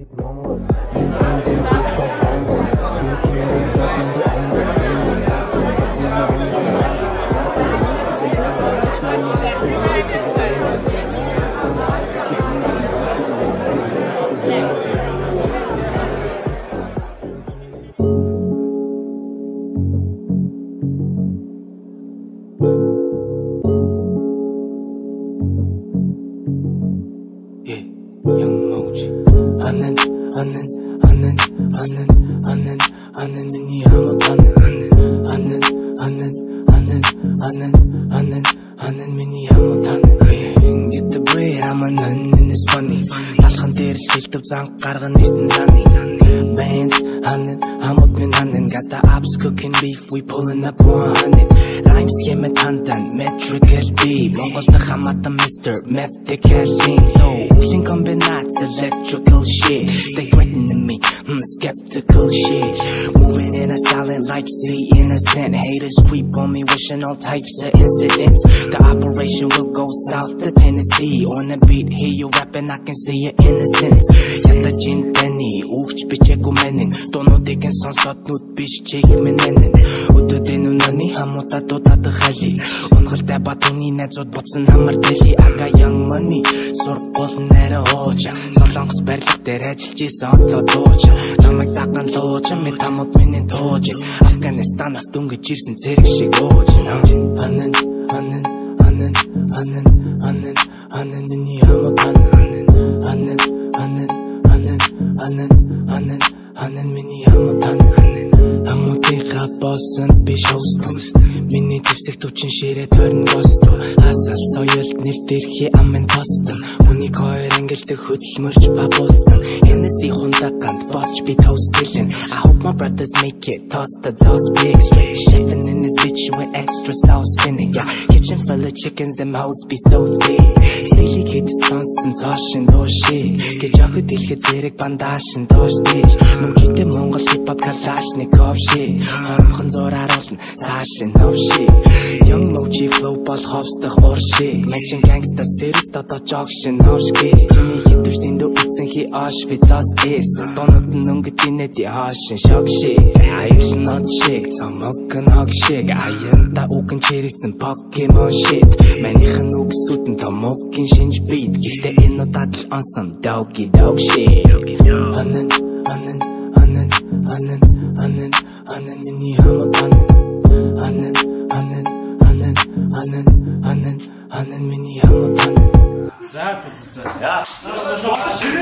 Занг гарган эрдэн заны Bands, хамут минь got the ops cooking beef, we pulling up 100 Rhymes хэмэт хандан, metrical deep Монголд хамаатан Mr. Methicaline Flow, clean combinats, electrical shit They threatening me, skeptical shit Moving in a silent like sea innocent Haters creep on me, wishing all types of incidents The operation will go south to Tennessee On the beat, hear you rapping, I can see your innocence Ядажин таны, үгч бичээгүй мэнэн Дуунуудыг нь сонсоод нүд биш чиг мэнэн Өдөөдэн үнэний хамуудаа дуудаад хали Унгалтай ба түүний найзууд буцсан хамар дэлий I got young money, сургууль нэрэ хооча Солонгос барилга дээр ажиллаж исэн одоо дууча Намайг даган лууча, мэд хамууд миний туужин Афганистанаас дүнгэж ирсэн цэрэг шиг уужин Анэн миний хамууд Анэн миний хамууд Хамуудынхаа босонд би шоуст Миний твсэх түчин ширээ тойрон госту Асал соёлд нэвтэрхи амын тостон Үнийг хоёр ангилдаг хөдөлмөрч ба бустан Hennessy хундаганд босч би тост хэлэн I hope my brothers make it, toss the sauce big straight Chefing in this bitch with extra sauce in it Yeah, kitchen full of chickens, them hoes be so thick Стилийг хийж сонсон цоошин дуушиг Гэж охид хэлэхэд зэрэг бандашин доош дэж Мөчтэй Монгол хипхоп калашников shit Хоромхон зураар олон цаашин shit Young Mochi flow бол ховсдох уршиг Mention gangsta series дотоо жогшин новшгий Чиний хитвч дэндүү үтсэнхи Auschwitz-аас ирсэн Дуунууд нь өнгөт инэди хаашин шок shit Аяглан нот шиг цомогн хог шиг Аянта үгэн чирэгцэн Pokemon shit Манийхэн үгсүүд нь томогын шинж beat Гэхдээ энэ удаад л онсон doggy dog shit Анэн миний хамууд Анэн миний хамууд За.